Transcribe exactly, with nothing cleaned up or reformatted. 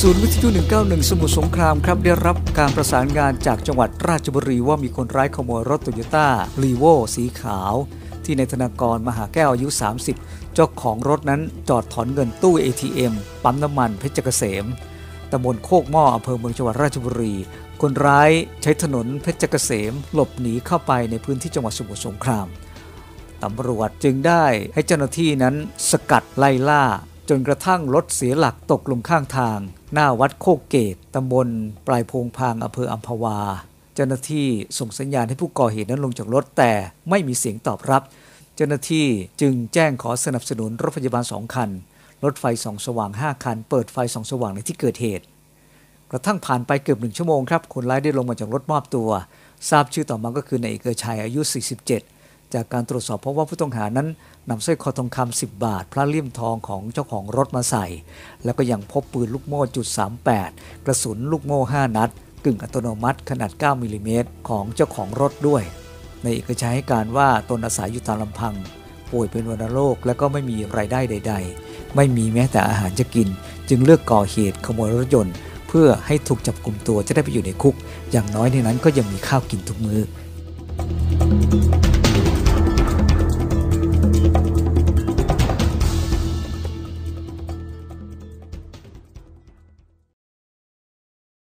ศูนย์วิทยุหนึ่งเก้าหนึ่งสมุทรสงครามครับได้รับการประสานงานจากจังหวัดราชบุรีว่ามีคนร้ายขโมยรถโตโยต้ารีโวสีขาวที่นายธนากรมหาแก้วอายุสามสิบเจ้าของรถนั้นจอดถอนเงินตู้ เอ ที เอ็ม ปั๊มน้ำมันเพชรเกษมตำบลโคกหม้ออำเภอเมืองจังหวัดราชบุรีคนร้ายใช้ถนนเพชรเกษมหลบหนีเข้าไปในพื้นที่จังหวัดสมุทรสงครามตำรวจจึงได้ให้เจ้าหน้าที่นั้นสกัดไล่ล่าจนกระทั่งรถเสียหลักตกลงข้างทางหน้าวัดโคกเกตตำบลปลายโพงพางอำเภออัมพวาเจ้าหน้าที่ส่งสัญญาณให้ผู้ก่อเหตุนั้นลงจากรถแต่ไม่มีเสียงตอบรับเจ้าหน้าที่จึงแจ้งขอสนับสนุนรถพยาบาลสองคันรถไฟส่องสว่างห้าคันเปิดไฟส่องสว่างในที่เกิดเหตุกระทั่งผ่านไปเกือบหนึ่งชั่วโมงครับคนร้ายได้ลงมาจากรถมอบตัวทราบชื่อต่อมาก็คือนายเอกชัยอายุสี่สิบเจ็ดจากการตรวจสอบพบว่าผู้ต้องหานั้นนำสร้อยคอทองคำสิบบาทพระเลี่ยมทองของเจ้าของรถมาใส่แล้วก็ยังพบปืนลูกโม่จุดสามแปดกระสุนลูกโม่ห้านัดกึ่งอัตโนมัติขนาดเก้ามิลลิเมตรของเจ้าของรถด้วยในเอกชัยให้การว่าตนอาศัยอยู่ตามลำพังป่วยเป็นวัณโรคและก็ไม่มีรายได้ใดๆไม่มีแม้แต่อาหารจะกินจึงเลือกก่อเหตุขโมยรถยนต์เพื่อให้ถูกจับกุมตัวจะได้ไปอยู่ในคุกอย่างน้อยในนั้นก็ยังมีข้าวกินทุกมื้อ